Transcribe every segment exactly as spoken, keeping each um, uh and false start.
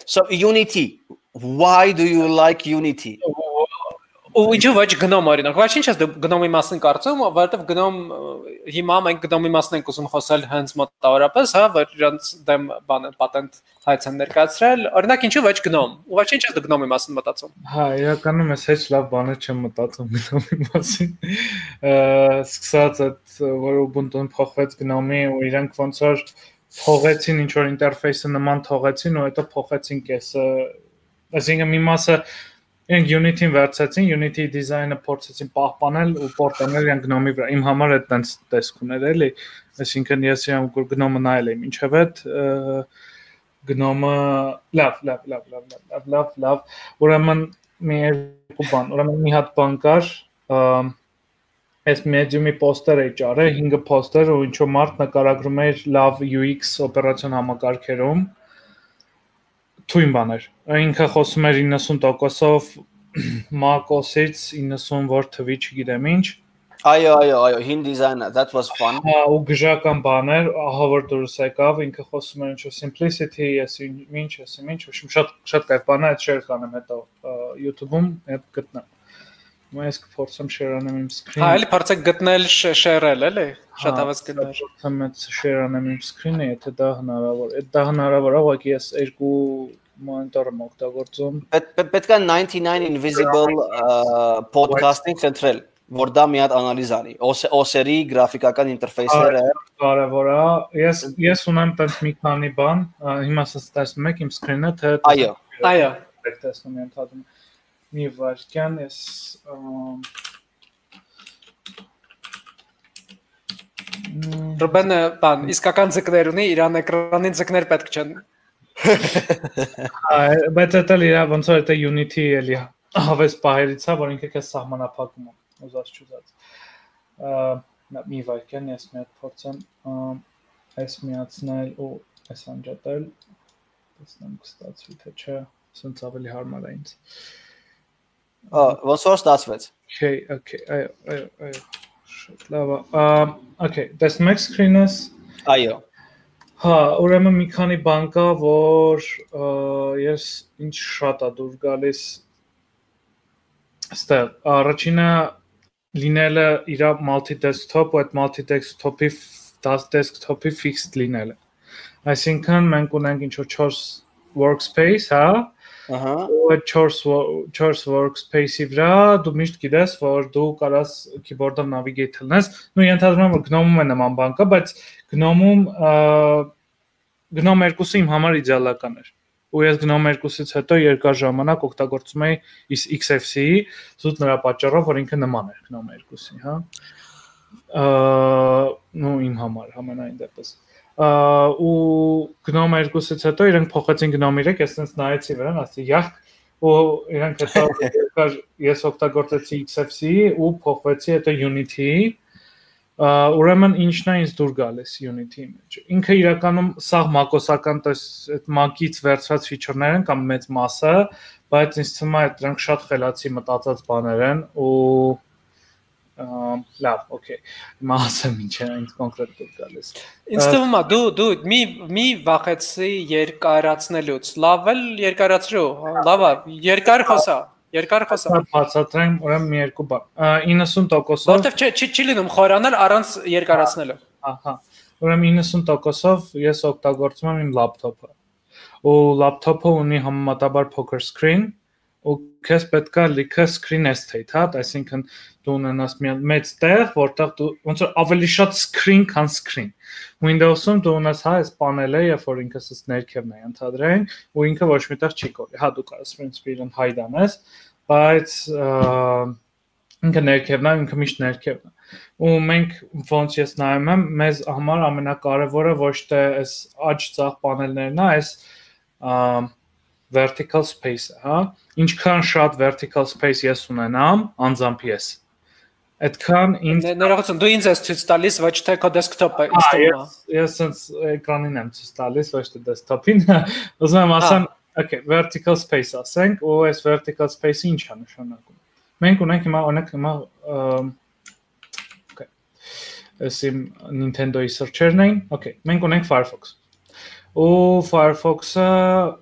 so Unity. Why do you like Unity? Ու ինչու ոչ գնում օրինակ, ոչ ինչ ես դու գնոմի մասին կարծում, որովհետև գնում հիմա մենք գնոմի մասին ենք ուզում խոսել հենց մոտավորապես, հա, որ իրանց դեմ բան պատենտ հայց են ներկայացրել, օրինակ ինչու ոչ գնում, ու ոչ ինչ ես դու գնոմի մասին մտածում։ Հա, իրականում ես հեչ լավ բաներ չեմ մտածում գնոմի մասին։ Սկսած այդ որ Ubuntu-ն փոխվեց գնոմի ու իրանք ոնց որ փոխեցին ինչ որ ինտերֆեյսը նման թողեցին ու հետո փոխեցին կեսը, այսինքն մի մասը Իրենք Unity-ին վերցեցին, Unity դիզայնը փորձեցին պահպանել ու պորտանել իրենք գնոմի վրա։ Իմ համար այդ տենց տեսք ուներ էլի, այսինքն ես իրենք որ գնոմը նայել եմ, ինչև այդ գնոմը լավ, լավ, լավ, լավ, լավ, լավ, լավ, ուրեմն մի երկու բան, ուրեմն մի հատ բան կար, այս Medium-ի poster էի ճարել, հինգ poster ու ինչ-որ մարդ նկարագրում էր լավ U X օպերացիոն համակարգերում թույն բաներ, ինքը խոսում էր իննսուն տոկոսով Mac O S-ից, իննսուն որ թվի չգիտեմ ինչ Այո, այո, այո, հին դիզայնը, that was fun Հա, ու գժական բաներ, ահա որ դուրս եկավ, ինքը խոսում էր ինչ-որ simplicity, ես ինչ, ես ինչ, շատ շատ կայֆ բան է, այդ share կանեմ հետո YouTube-ում, հետ գտնեմ Հիմա ես կփորձեմ share անեմ իմ screen-ը Հա, էլի փորձեք գտնել share-ել, էլի, շատ հավես գտնել Փորձեմ այդ share անեմ իմ screen-ը, եթե դա հնարավոր է, դա հնարավոր է, ուղղակի ես երկու monitor-ը օգտագործում Պետք է ninety-nine invisible podcasting central որ դա մի հատ անալիզ անի O S-երի գրաֆիկական ինտերֆեյսները կարևոր է ես ես ունեմ տենց մի քանի բան հիմա տեսնում եք իմ screen-ը թե այո այո տեսնում եմ ընդհանրում մի վարքյան ես Ռուբենը բան իսկական ձկներ ունի իրան էկրանին ձկներ պետք չեն Բայց դա լիրա ոնց որ դա Unity էլի հավես պահերից է որ ինքը քեզ սահմանափակում է ուզած չուզած մի վայրկյան ես մի հատ փորձեմ այս միացնել ու այս անջատել տեսնեմ կստացվի թե չէ ասենց ավելի հարմար է ինձ ոնց որ ստացվեց Okay okay այո այո այո շատ լավ է okay տեսնում եք screen-ս այո Հա, ուրեմն մի քանի բան կա, որ ես ինչ շատ է դուր գալիս ստեղ առաջինը լինելը իր multi-desktop ու այդ multi-desktop-ի desktop-ի fixed լինելը Այսինքն մենք ունենք ինչ որ four workspace, հա Ահա ու այդ four workspace-ի վրա դու միշտ գիտես, որ դու կարաս keyboard-ով navigate լնես նույն ենթադրում եմ, որ GNOME-ում է նման բան կա, բայց GNOME-ում GNOME two-ը իմ համար իդեալական էր ու ես GNOME two-ից հետո երկար ժամանակ օգտագործում էի X F C-ի զուտ նրա պատճառով որ ինքը նման էր GNOME two-ի, հա նո իմ համար համենայն դեպս ու GNOME two-ից հետո իրենք փոխեցին GNOME three, ես sense նայեցի վրան, ասի յախ ու իրենք հետո երկար ես օգտագործեցի X F C-ի ու փոխվեցի հետո Unity-ի ուրեմն ինչն է ինձ դուր գալիս Unity-ի մեջ ինքը իրականում սաղ մակոսական տես այդ Mac-ից վերցված feature-ներ են կամ մեծ մասը բայց ինձ թվում է դրանք շատ խելացի մտածած բաներ են ու լավ, okay հիմա ասեմ ինչ է ինձ կոնկրետ դուր գալիս Ինձ թվում է դու դու մի մի վախեցի երկարացնելուց լավ էլ երկարացրու լավ է երկար խոսա Երկար խոսա բացատրեմ ուրեմն մի երկու բան ninety տոկոսով Որտեվ չի չի լինում խորանալ առանց երկարացնելու Ահա ուրեմն ninety տոկոսով ես օգտագործում եմ իմ լապտոպը ու լապտոպը ունի համեմատաբար փոքր screen ու քեզ պետքա լիքը screen estate, հա, այսինքն դու ունենաս մի մեծ տեղ, որտեղ դու ոնց որ ավելի շատ screen քան screen Windows-ում դու ունես հա այս պանելը, երբ որ ինքը սս ներքևն է ընդհանրենք ու ինքը ոչ միտեղ չի կորի։ Հա դու կարաս principle իրեն hide անես, բայց ինքը ներքևն է, ինքը միշտ ներքևն է։ Ու մենք ոնց ես նայում եմ, մեզ համար ամենակարևորը ոչ թե այս աջ ցախ պանելներն է, այս vertical space-ը, հա։ Ինչքան շատ vertical space ես ունենամ, անձամբ ես Այդքան ինձ Ներողություն, դու ինձ ես ցույց տալիս, ոչ թե քո դեսքթոփը ինստալը։ Ես ես էկրանին եմ ցույց տալիս, ոչ թե դեսքթոփին։ Ուզում եմ ասեմ, okay, vertical space ասենք, ու այս vertical space-ը ինչ է նշանակում։ Մենք ունենք հիմա օրինակ հիմա okay. Այս իմ Nintendo-ի searcher-ն էին, okay, մենք ունենք Firefox։ Ու Firefox-ը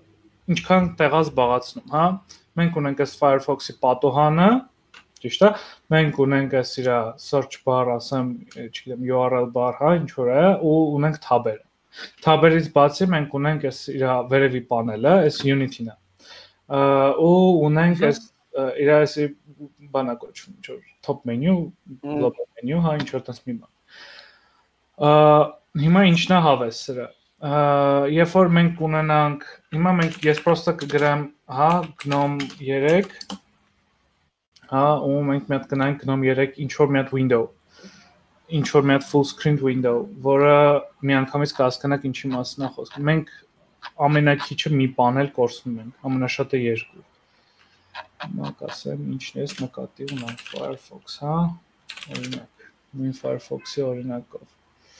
ինչքան տեղա զբաղացնում, հա։ Մենք ունենք այս Firefox-ի պատոհանը, ճիշտ է։ Մենք ունենք այս իր search bar, ասեմ, չգիտեմ, U R L bar, հա, ինչ որ է, ու ունենք tab-երը։ Tab-երից բացի մենք ունենք այս իր վերևի պանելը, այս Unity-ն է։ Ու ունենք այս իր այսի բանա կոչվում, ինչ որ top menu, global menu, հա, ինչ որ տես մի բան։ Հիմա ինչն է հավես սրա։ Երբ որ մենք ունենանք, հիմա մենք ես պրոստը կգրեմ, հա, gnome three, հա, ու մենք մի հատ գնանք gnome three ինչ որ մի հատ window, ինչ որ մի հատ full screen window, որը միանգամից կհասկանաք ինչի մասին է խոսքը։ Մենք ամենակիչը մի պանել կորցնում ենք, ամենաշատը երկու։ Հիմա կասեմ ինչն էս նկատի ունենք Firefox, հա, օրինակ, նույն Firefox-ի օրինակով։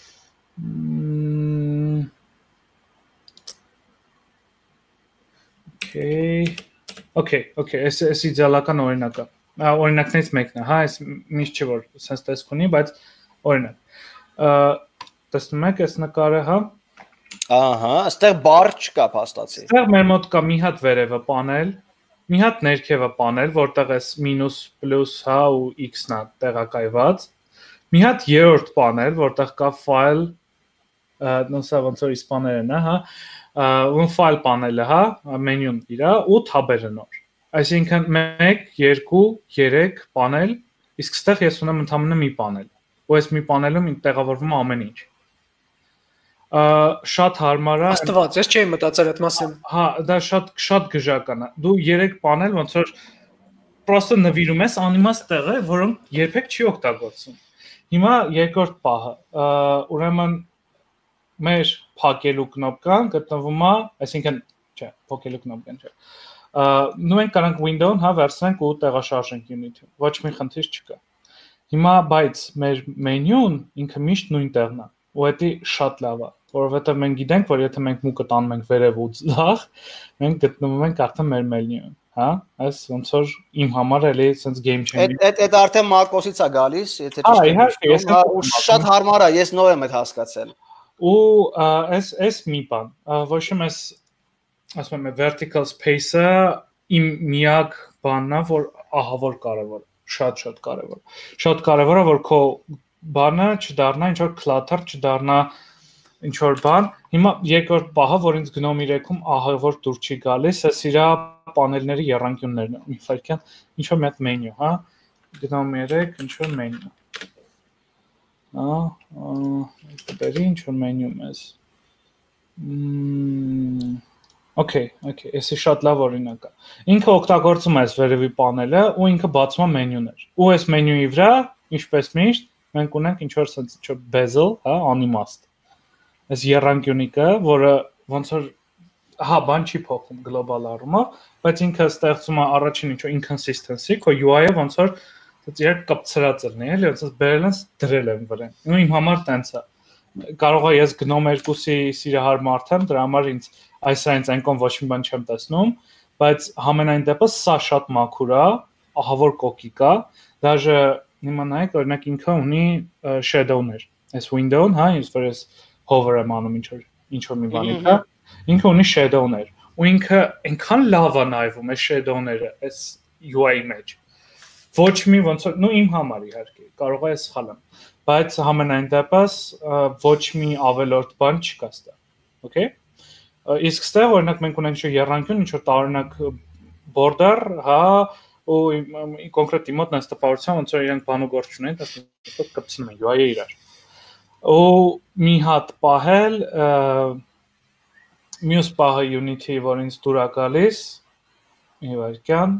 Okay. Okay, okay, այս այս իդեալական օրինակը։ Օրինակներից մեկն է, հա, այս միշտ չէ որ sense տեսք ունի, բայց օրինակ։ Տեսնում եք այս նկարը, հա։ Ահա, այստեղ բար չկա փաստացի։ Այստեղ մեր մոտ կա մի հատ վերևը պանել, մի հատ ներքևը պանել, որտեղ էս մինուս, պլյուս, հա, ու x-ն է տեղակայված։ Մի հատ երրորդ պանել, որտեղ կա file, նոսա ոնց որ իսպաներն է, հա, ու file պանելը, հա, մենյուն իրա ու tab-երը նոր։ Այսինքն one, two, three պանել, իսկ ստեղ ես ունեմ ընդամենը մի պանել։ Ու այս մի պանելում տեղավորվում է ամեն ինչ։ Շատ հարմար է։ Աստված, ես չէի մտածել այդ մասին։ Հա, դա շատ շատ գժական է։ Դու three պանել ոնց որ պրոստը նվիրում ես անիմաստ տեղը, որոնք երբեք չի օգտագործվում։ Հիմա երկրորդ պահը, ուրեմն մեր փակելու կնոպկան գտնվում է, այսինքն, չէ, փակելու կնոպկան չէ։ Նու մենք կարանք window-ն հա վերցնենք ու տեղաշարժենք Unity-ում։ Ոչ մի խնդիր չկա։ Հիմա բայց մեր մենյուն ինքը միշտ նույն տեղն է, ու դա շատ լավ է, որովհետև մենք գիտենք, որ եթե մենք մուկը տանում ենք վերև ու ձախ, մենք գտնվում ենք արդեն մեր մենյուն, հա, այս ոնց որ իմ համար էլի sense game changer։ Այդ այդ արդեն Մակոսից է գալիս, եթե ճիշտ է։ Իհարկե, ես շատ հարմար է, ես նոր եմ այդ հասկացել։ Ու այս այս մի բան, ոչ եմ այս ասում եմ vertical space-ը իմ միակ բանն է, որ ահա որ կարևոր է, շատ-շատ կարևոր։ Շատ կարևոր է, որ քո բանը չդառնա ինչ որ clutter, չդառնա ինչ որ բան։ Հիմա երկրորդ պահը, որ ինձ gnome three-ում ահա որ դուր չի գալիս, այս իրա պանելների եռանկյուններն են։ Մի ֆայքյան ինչ որ մի հատ menu, հա։ gnome three ինչ որ menu։ Ահա, դերի ինչ որ մենյում էս։ Okay, okay, էսի շատ լավ օրինակ է։ Ինքը օգտագործում է այս վերևի պանելը ու ինքը բացում է մենյուներ։ Ու այս մենյուի վրա, ինչպես միշտ, մենք ունենք ինչ որ sense ինչ որ bezel, հա, անիմաստ։ Այս եռանկյունիկը, որը ոնց որ հա, բան չի փոխում գլոբալ առումով, բայց ինքը ստեղծում է առաջին ինչ որ inconsistency, քո U I-ը ոնց որ իրար կապցրած լինի, էլի, ոնց բերել են դրել են վրան։ Ու իմ համար տենց է։ Կարող է ես gnome two-ի սիրահար մարդ եմ, դրա համար ինձ այս այնց այնքան ոչ մի բան չեմ տեսնում, բայց համենայն դեպս սա շատ մաքուր է, ահա որ կոկիկ է, դաժե հիմա նայեք, օրինակ ինքը ունի shadow-ներ։ Այս window-ն, հա, ինձ որ ես hover եմ անում ինչ որ ինչ որ մի բանի վրա, ինքը ունի shadow-ներ։ Ու ինքը այնքան լավ է նայվում այս shadow-ները, այս U I-ի մեջ։ Ոչ մի ոնց որ, նու իմ համար իհարկե, կարող է սխալ եմ, բայց համենայն դեպս ոչ մի ավելորդ բան չկա ստեղ։ Okay? Իսկ ստեղ օրինակ մենք ունենք ինչ-որ եռանկյուն, ինչ-որ տարօրինակ border, հա, ու կոնկրետ իմոտ նայած տպավորության ոնց որ իրենք բանուգործ չունեն, դա կպցնում են U I-ը իրար։ Ու մի հատ պահել, մյուս պահը Unity, որ ինձ դուր է գալիս, մի վայրկյան,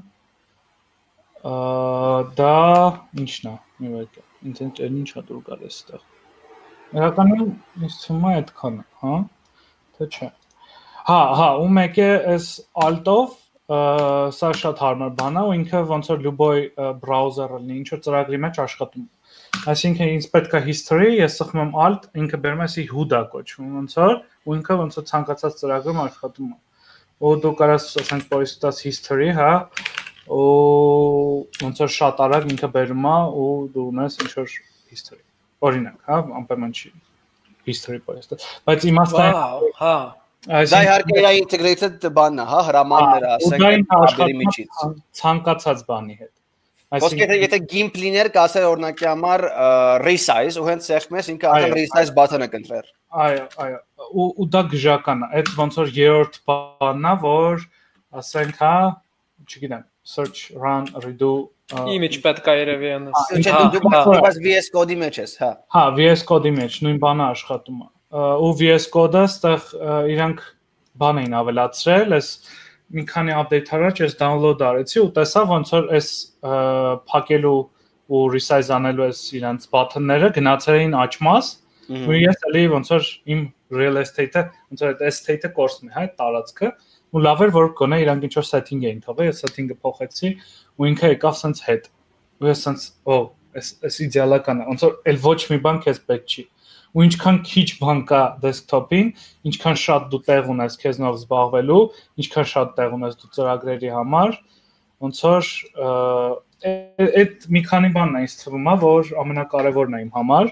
դա ինչն է, մի վայրկյան, ինձ այն ինչա դուր գալիս այդտեղ։ Իրականում ինձ թվում է այդքանը, հա, թե չէ։ Հա, հա, ու մեկ է այս alt-ով, սա շատ հարմար բան է, ու ինքը ոնց որ լուբոյ բրաուզերը լինի, ինչ որ ծրագրի մեջ աշխատում։ Այսինքն ինձ պետք է history, ես սխում եմ alt, ինքը բերում է ասի huda կոչվում ոնց որ, ու ինքը ոնց որ ցանկացած ծրագրում աշխատում է։ Ու դու կարաս ասենք պոյստած history, հա, ու ոնց որ շատ արագ ինքը բերում է ու դու ունես ինչ որ history։ Օրինակ, հա, անպայման չի history պոյստը, բայց իմաստը հա, Դա իհարկե իր integrated բանն է, հա, հրամանները, ասենք, աբերի միջից։ Ցանկացած բանի հետ։ Ոսկե եթե GIMP լիներ, կասեր օրինակի համար resize, ու հենց սեղմես ինքը անգամ resize button-ը կընտրեր։ Այո, այո, ու դա գժական է։ Այդ ոնց որ երրորդ բանն է, որ ասենք, հա, չգիտեմ, search run redo image պետք է երևի անես։ Չէ, դու բայց V S Code-ի մեջ ես, հա։ Հա, V S Code-ի մեջ նույն բանը աշխատում է։ Ու V S Code-ը ստեղ իրանք բան էին ավելացրել, այս մի քանի update առաջ ես download արեցի ու տեսա ոնց որ այս փակելու ու resize անելու այս իրանց button-ները գնացել էին աճմաս, ու ես էլի ոնց որ իմ real estate-ը, ոնց որ այդ estate-ը կորցնում է, հա, տարածքը, ու լավ էր որ գոնե իրանք ինչ որ setting էին թողել, ես setting-ը փոխեցի ու ինքը եկավ սենց հետ։ Ու ես սենց, օ, այս այս իդեալական է, ոնց որ էլ ոչ մի բան քեզ պետք չի։ Ու ինչքան քիչ բան կա desktop-ին, ինչքան շատ դու տեղ ունես քեզնով զբաղվելու, ինչքան շատ տեղ ունես դու ծրագրերի համար, ոնց որ այդ մի քանի բանն է ինձ թվում է, որ ամենակարևորն է իմ համար։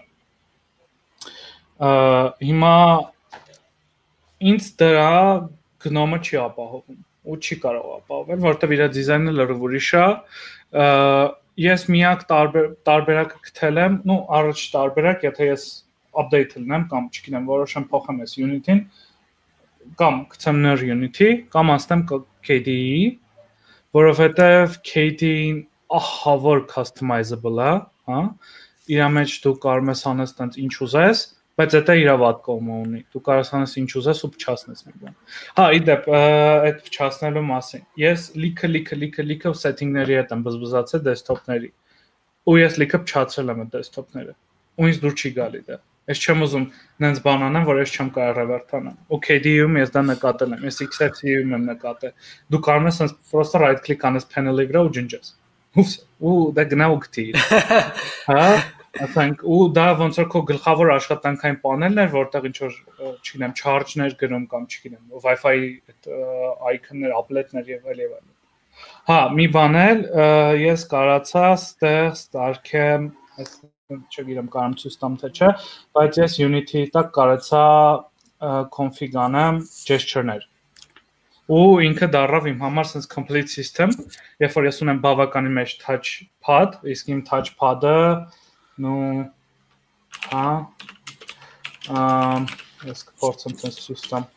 Հիմա ինձ դրա գնոմը չի ապահովում ու չի կարող ապահովել, որովհետև իր դիզայնը լրիվ ուրիշ է։ Ես միակ տարբերակը գտել եմ, ну, առաջ տարբերակ, եթե ես update լինեմ կամ չգիտեմ, որոշեմ փոխեմ այս Unity-ին, կամ գցեմ նոր Unity, կամ անցնեմ K D E, որովհետև K D E-ին ահա որ customizable է, հա, իր մեջ դու կարող ես անես տենց ինչ ուզես, բայց դա իր վատ կողմը ունի։ Դու կարող ես անես ինչ ուզես ու փչացնես մի բան։ Հա, իդեպ, այդ փչացնելու մասին։ Ես լիքը լիքը լիքը լիքը setting-ների հետ եմ բզբզացել desktop-ների։ Ու ես լիքը փչացրել եմ այդ desktop-ները։ Ու ինձ դուր չի գալի դա։ Ես չեմ ուզում նենց բան անեմ, որ ես չեմ կարող revert անեմ։ Ու K D E-ում ես դա նկատել եմ, ես X F C-ում եմ նկատել։ Դու կարող ես sense просто right click անես panel-ի վրա ու ջնջես։ Ուֆ, ու դա գնա ու գտի։ Հա, ասենք, ու դա ոնց որ քո գլխավոր աշխատանքային պանելն էր, որտեղ ինչ որ, չգիտեմ, charge-ներ գրում կամ չգիտեմ, Wi-Fi այդ icon-ներ, applet-ներ եւ այլ եւ այլ։ Հա, մի բան էլ, ես կարացա ստեղ ստարկեմ, չգիտեմ, կարամ ցույց տամ թե չէ, բայց ես Unity-ի տակ կարացա config անեմ gesture-ներ։ Ու ինքը դառավ իմ համար sense complete system, երբ որ ես ունեմ բավականին մեջ touch pad, իսկ իմ touch pad-ը, ну, հա, ամ, ես կփորձեմ sense ցույց տամ։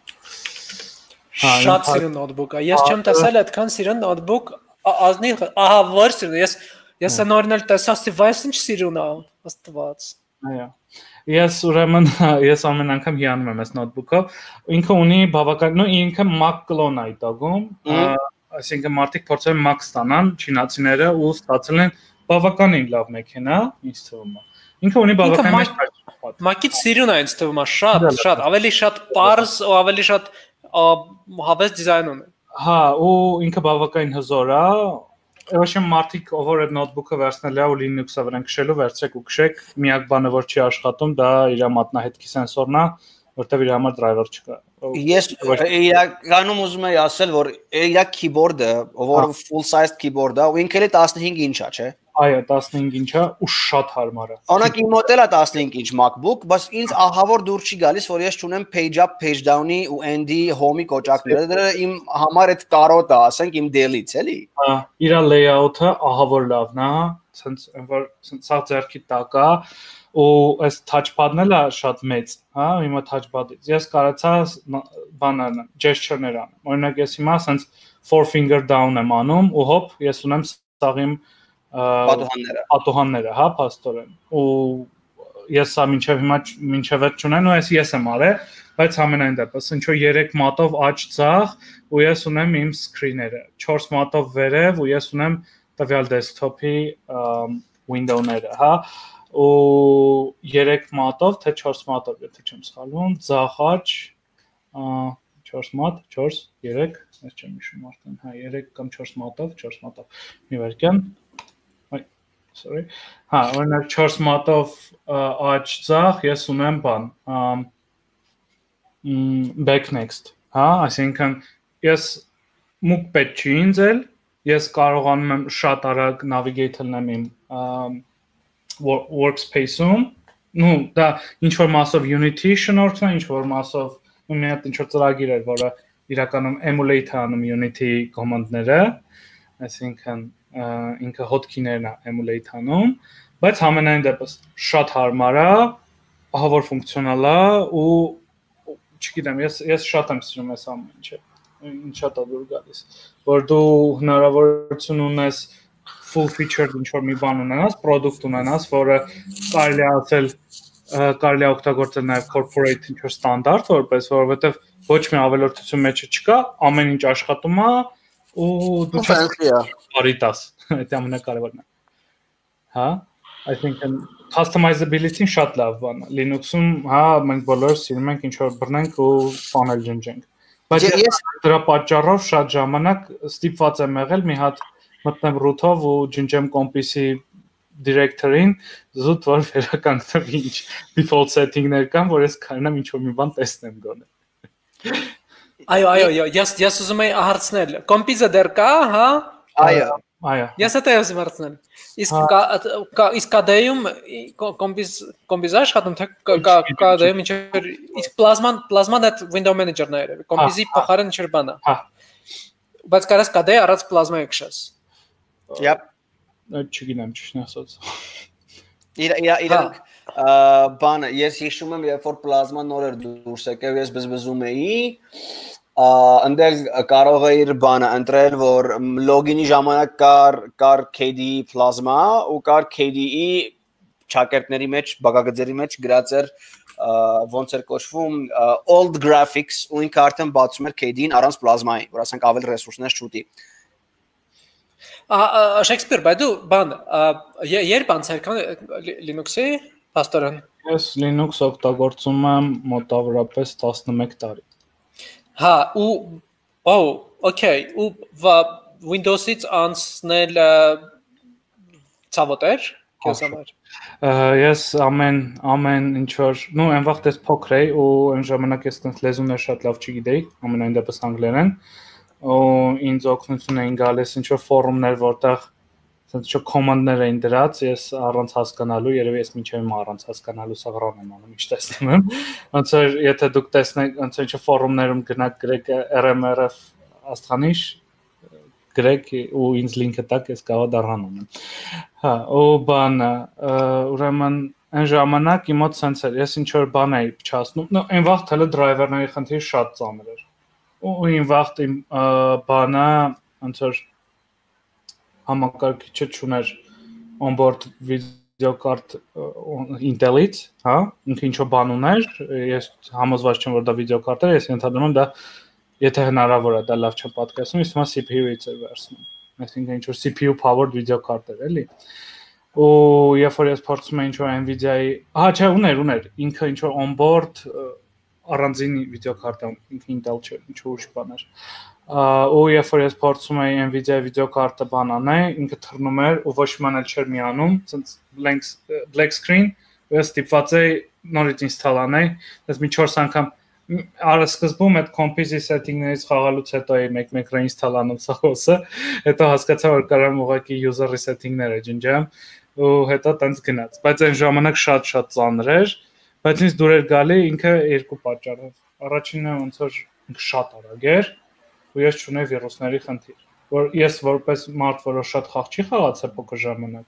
Շատ սիրուն notebook է։ Ես չեմ տեսել այդքան սիրուն notebook, ազնիվ, ահա որ սիրուն, ես ես նորմալ տեսա, ստիվայս ինչ սիրուն է, աստված։ Այո։ Ես ուրեմն ես ամեն անգամ հիանում եմ այս notebook-ով։ Ինքը ունի բավական, նո ինքը Mac clone է դագում, այսինքն մարդիկ փորձել են Mac ստանան, չինացիները ու ստացել են բավականին լավ մեքենա, ինձ թվում է։ Ինքը ունի բավական մեծ պատմություն։ Mac-ից սիրուն է ինձ թվում է, շատ, շատ, ավելի շատ պարզ ու ավելի շատ հավես դիզայն ունի։ Հա, ու ինքը բավականին հզոր է։ Ոչ մարդիկ ով որ այդ notebook-ը վերցնել է ու Linux-ը վրան քշելու վերցրեք ու քշեք, միակ բանը որ չի աշխատում, դա իր մատնահետքի սենսորն է, որտեղ իր համար driver չկա։ Ես իրականում ուզում եի ասել, որ իր keyboard-ը, որ full size keyboard-ը, ու ինքը էլ տասնհինգ ինչ է, չէ՞։ Այո, տասնհինգ ինչ է ու շատ հարմար է։ Օրինակ իմ մոտ էլ է տասնհինգ ինչ MacBook, բայց ինձ ահավոր դուր չի գալիս, որ ես չունեմ page up, page down-ի ու end-ի home-ի կոճակները, դրա իմ համար այդ կարոտը, ասենք իմ Dell-ից, էլի։ Հա, իր layout-ը ահավոր լավն է, ցենց որ ցենց սա ձեռքի տակ է, ու այս touchpad-ն էլ է շատ մեծ, հա, հիմա touchpad-ից։ Ես կարացա բան անեմ, gesture-ներ անեմ։ Օրինակ ես հիմա ցենց four finger down եմ անում ու հոп, ես ունեմ սաղ իմ պատուհանները պատուհանները, հա, փաստորեն։ Ու ես սա մինչև հիմա մինչև այդ չունեն, ու ես ես եմ արել, բայց ամենայն դեպս ինչ որ երեք մատով աջ ցախ, ու ես ունեմ իմ screen-ները, չորս մատով վերև, ու ես ունեմ տվյալ desktop-ի window-ները, հա, ու երեք մատով, թե չորս մատով, եթե չեմ սխալվում, ձախ աջ, չորս մատ, չորս, երեք, ես չեմ հիշում արդեն, հա, երեք կամ չորս մատով, չորս մատով։ Մի վարքյան Sorry. Հա, օրինակ չորս մատով աջ ցախ ես ունեմ բան, back next, հա, այսինքն ես մուկ պետք չի ինձ էլ, ես կարողանում եմ շատ արագ navigate լինեմ իմ workspace-ում, նու դա ինչ որ մասով Unity շնորհքն է, ինչ որ մասով ու մի հատ ինչ որ ծրագիր էր, որը իրականում emulate անում Unity կոմանդները, այսինքն ինքը հոտքիներն է emulate անում, բայց համենայն դեպս շատ հարմար է, ահա որ ֆունկցիոնալ է ու չգիտեմ, ես ես շատ եմ սիրում այս ամեն ինչը, ինչա դա դուր գալիս, որ դու հնարավորություն ունես full featured ինչ-որ մի բան ունենաս, product ունենաս, որը կարելի է ասել, կարելի է օգտագործել նաև corporate ինչ-որ ստանդարտ, որպես որովհետև ոչ մի ավելորդություն մեջը չկա, ամեն ինչ աշխատում է ու դու չես բարի տաս, դա ամենակարևորն է։ Հա, I think customizability-ն շատ լավ բան է։ Linux-ում, հա, մենք բոլորս սիրում ենք ինչ-որ բռնենք ու բաներ ջնջենք։ Բայց ես դրա պատճառով շատ ժամանակ ստիպված եմ եղել մի հատ մտնեմ root-ով ու ջնջեմ կոմպիսի directory-ին, զուտ որ վերականգնվի ինչ default setting-ներ կան, որ ես կարողանամ ինչ-որ մի բան տեսնեմ գոնե։ Այո, այո, ես ես ուզում եմ հարցնել, կոմպիզը դեռ կա, հա? Այո, այո։ Ես դա եմ հարցնել։ Իսկ իսկ կադեյում կոմպիզ կոմպիզ աշխատում թե կադեյում ինչ իսկ պլազման պլազման այդ window manager-ն է երևի, կոմպիզի փոխարեն ինչ բան է։ Հա։ Բայց կարաս կադեյ առած պլազմա եկշես։ Yep. Չգիտեմ ճիշտ ասած։ Իր իր իրանք բանը ես հիշում եմ երբ որ պլազման նոր էր դուրս եկավ ես բզբզում էի այնտեղ կարող է իր բանը ընտրել որ լոգինի ժամանակ կար կար K D E պլազմա ու կար K D E ճակերտների մեջ բաղագծերի մեջ գրած էր ոնց էր կոչվում old graphics ու ինքը արդեն բացում էր K D E-ն առանց պլազմայի որ ասենք ավել ռեսուրսներ չուտի Շեքսպիր բայց դու բան երբ անցել կան Linux-ի Պաստորեն։ Ես Linux օգտագործում եմ մոտավորապես տասնմեկ տարի։ Հա, ու օ, օքեյ, ու Windows-ից անցնել ցավոտ էր, քեզ համար։ Ես ամեն ամեն ինչ որ, նո, այն վաղ դες փոքր էի ու այն ժամանակ ես տենց լեզուներ շատ լավ չգիտեի, ամենայն դեպս անգլերեն, ու ինձ օգնություն էին գալիս ինչ որ ֆորումներ, որտեղ Սենց չէ կոմանդներ էին դրած, ես առանց հասկանալու, երևի ես մինչև հիմա առանց հասկանալու սաղրան եմ անում, ինչ տեսնում եմ։ Ոնց որ եթե դուք տեսնեք, ոնց որ ֆորումներում գնաք գրեք R M R F աստղանիշ, գրեք ու ինձ լինքը տակ, ես կարող դառնամ անեմ։ Հա, ու բանը, ուրեմն այն ժամանակ իմ մոտ սենց էր, ես ինչ որ բան էի փչացնում, նո, այն վաղ թելը դրայվերների խնդիրը շատ ծանր էր։ Ու այն վաղ իմ բանը, ոնց որ համակարգիչը չուներ on-board video card Intel-ից, հա, ինքը ինչ-որ բան ուներ, ես համոզված չեմ որ դա video card է, ես ենթադրում եմ դա եթե հնարավոր է դա լավ չեմ պատկերացնում, իսկ հիմա C P U-ից է վերցնում։ Այսինքն ինչ-որ C P U powered video card էր, էլի։ Ու երբ որ ես փորձում եմ ինչ-որ Nvidia-ի, ահա չէ, ուներ, ուներ, ինքը ինչ-որ on-board առանձին video card է, ինքը Intel չէ, ինչ-որ ուրիշ բան էր։ Ու երբ որ ես փորձում էի Nvidia-ի video card-ը բան անել, ինքը թռնում էր ու ոչ մի բան չէր միանում, ցենց blank black screen, ու ես ստիպված էի նորից install անել, դες մի չորս անգամ առսկզբում այդ comp-ի setting-ներից խաղալուց հետո էի մեկ-մեկ reinstall անում սա հոսը, հետո հասկացա որ կարամ ուղղակի user setting-ները ջնջեմ ու հետո տենց գնաց, բայց այն ժամանակ շատ-շատ ծանր էր, բայց ինձ դուր էր գալի ինքը երկու պատճառով։ Առաջինը ոնց որ ինքը շատ արագ էր ու ես չունեի վիրուսների խնդիր, որ ես որպես մարդ, որը շատ խաղ չի խաղացել փոքր ժամանակ,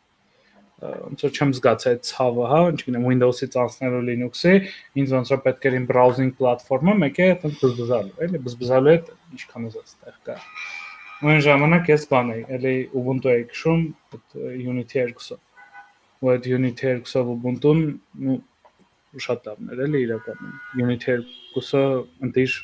ոնց որ չեմ զգացել այդ ցավը, հա, ինչքան Windows-ից անցնելու Linux-ի, ինձ ոնց որ պետք էր իմ browsing platform-ը մեկ է այդպես բզբզալու, էլի բզբզալու է ինչքան ուզած տեղ կա։ Ու այն ժամանակ ես բան էի, էլի Ubuntu էի քշում այդ Unity երկուսով։ Ու այդ Unity երկուսով Ubuntu-ն, ну, շատ լավն էր, էլի իրականում։ Unity երկուսը ընտիր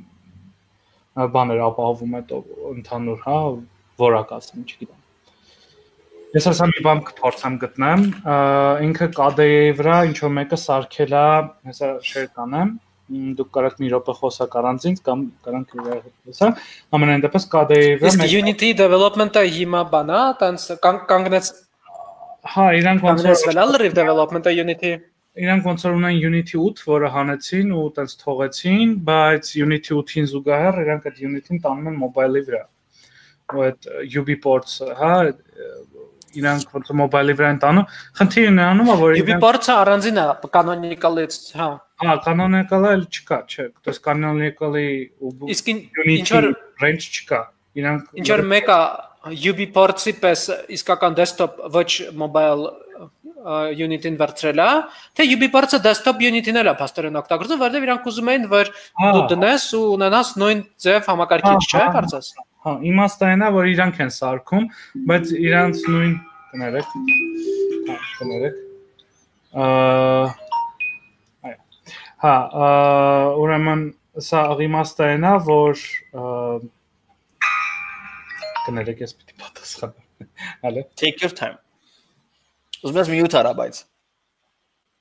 բաներ ապահովում է ընդհանուր, հա, որակ ասեմ, չգիտեմ։ Ես ասեմ մի բան կփորձեմ գտնեմ, ինքը K D E-ի վրա ինչ-որ մեկը սարքել է, հեսա share կանեմ, դուք կարաք մի րոպե խոսակ առանց ինձ կամ կարանք իրար հետ խոսալ, ամենայն դեպս K D E-ի վրա Իսկ Unity development-ը հիմա բան է, տենց կանգնեց հա, իրանք ոնց որ development development-ը Unity Իրանք ոնց որ ունեն Unity eight, որը հանեցին ու տենց թողեցին, բայց Unity eight-ին զուգահեռ իրանք այդ Unity-ն տանում են mobile-ի վրա։ Ու այդ U B ports, հա, իրանք ոնց մոբայլի վրա են տանում, խնդիրը նրանում է, որ UbiPorts-ը առանձին է canonical-ից, հա։ Հա, canonical-ը էլ չկա, չէ, դες canonical-ի իսկ ինչ որ range չկա։ Իրանք ինչ որ մեկը UbiPorts-ի պես իսկական desktop ոչ mobile unit-ին վերցրել է, թե UbiPorts-ը desktop unit-ին էլ է փաստորեն օգտագործում, որտեղ իրանք ուզում են, որ դու դնես ու ունենաս նույն ձև համակարգիչ, չէ՞, կարծես։ Հա, իմաստը այն է, որ իրանք են սարքում, բայց իրանք նույն կներեք։ Հա, կներեք։ Այո։ Հա, ուրեմն սա իմաստը այն է, որ կներեք, ես պիտի պատասխանեմ։ Հələ։ Take your time. Ուզում ես mute արա, բայց